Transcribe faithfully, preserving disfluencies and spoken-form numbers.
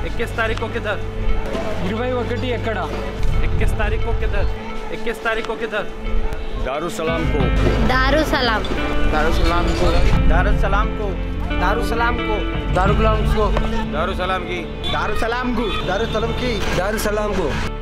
इक्कीस तारीख को किधर? इरवई ఒకటి ఎక్కడ? इक्कीस तारीख को किधर? इक्कीस तारीख को किधर? दारुसलाम को। दारुसलाम। दारुसलाम को। दारुसलाम को। दारुसलाम को। दारुसलाम को। दारुसलाम की। दारुसलाम को। दारुसलाम की। दारुसलाम को।